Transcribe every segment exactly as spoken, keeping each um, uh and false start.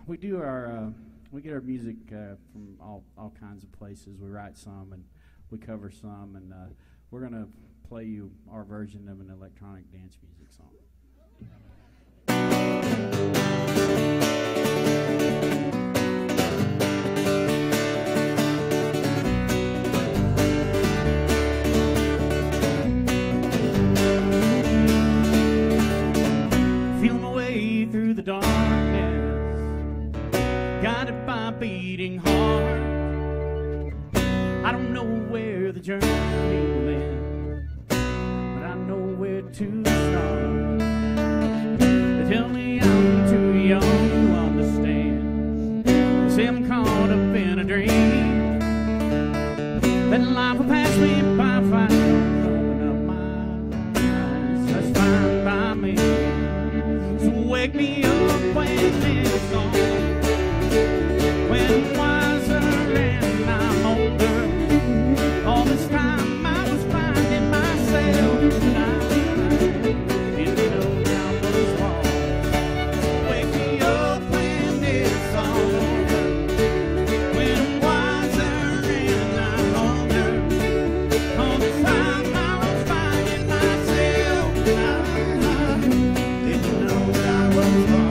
we do our uh, we get our music uh, from all all kinds of places. We write some and we cover some, and uh, we're gonna play you our version of an electronic dance music song. Feel my way through the darkness, guided by a beating heart. I don't know where the journey will end, but I know where to start. They tell me I'm too young to understand. They say I'm caught up in a dream, that life will pass me by if I don't open up my eyes. That's fine by me. So wake me up when it's on, when I'm wiser and I'm older. All this time I was finding myself, and I didn't know I was lost. So wake me up when it's all over, when I'm wiser and I'm older. All this time I was finding myself, and I didn't know I was lost.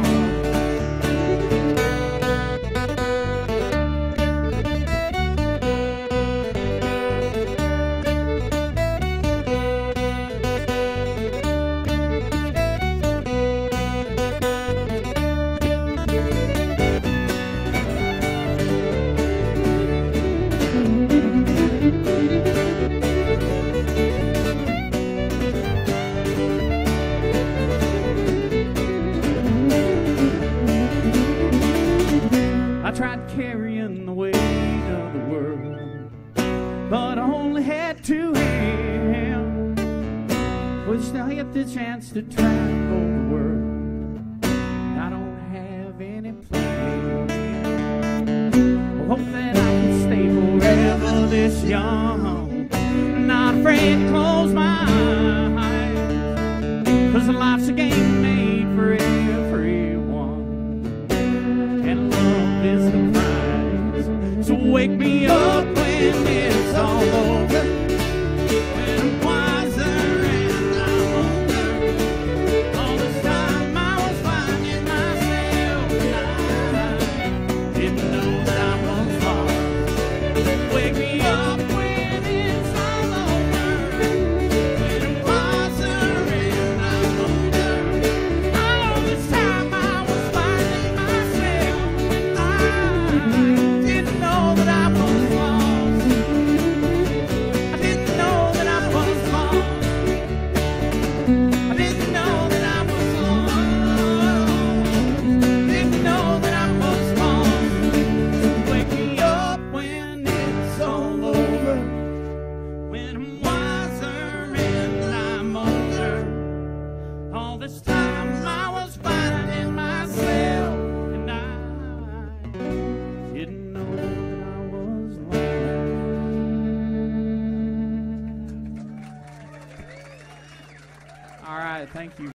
I tried carrying the weight of the world, but I only had two hands. Wished I had the chance to travel the world. I don't have any plans. I hope that I can stay forever this young, not afraid to close my eyes, 'cause life's a game made for everyone, and love is the prize. So wake me up when it's all over, when I'm wiser and I'm older. All this time I was finding myself, and I didn't know that I was lost. Wake me up when it's all over, when I'm wiser and I'm older. All this time I was finding myself, and I didn't know that I was lost. I didn't know that I was lost. I didn't know that I was lost. Didn't know that I was lost. So wake me up when it's all over, when I'm wiser and I'm older. All this time I was finding myself, and I didn't know that I was lost. All right, thank you.